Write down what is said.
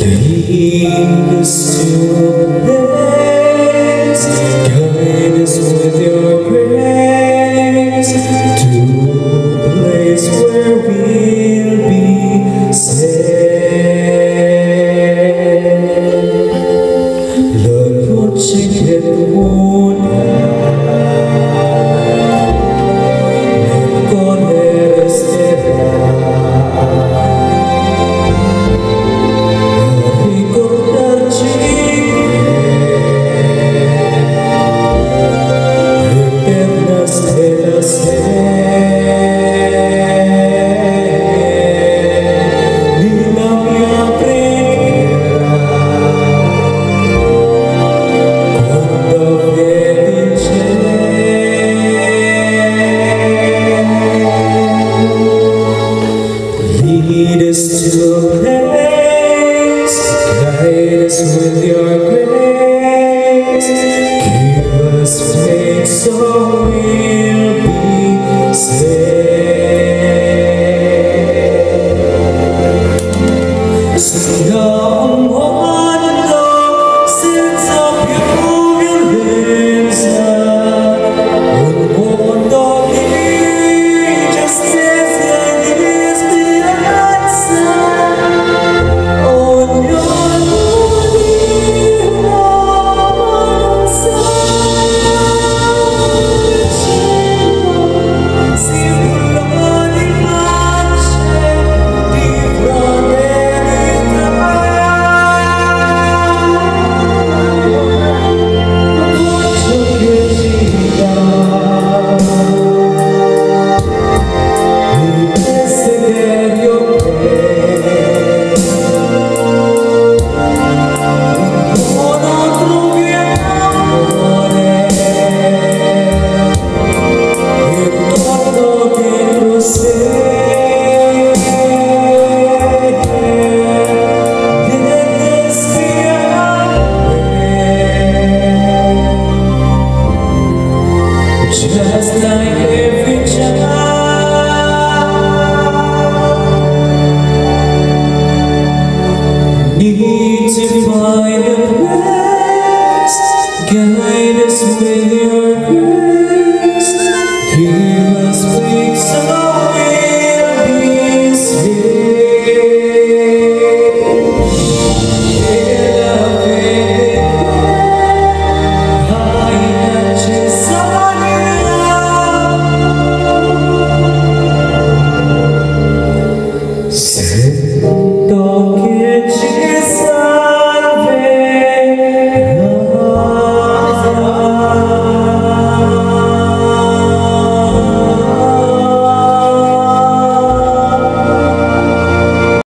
Lead us to a place, guide us with your grace, to a place where we'll be saved. La noche che luna nel cuore resterà. Lead us to a place, guide us with your grace, give us faith so we'll be saved. Sing on mondo senza più violenza, un mondo di giustizia e di speranza. Ognuno di noi non sa il cielo, simbolo di pace, di fraternità. Ciò che ci dà il desiderio che non troviamo amore, il torno dentro sé deve spiare. Just like every child, need to find a place, guide us with your grace, give us faith so we'll be saved. Nella fede hai necessità. Sento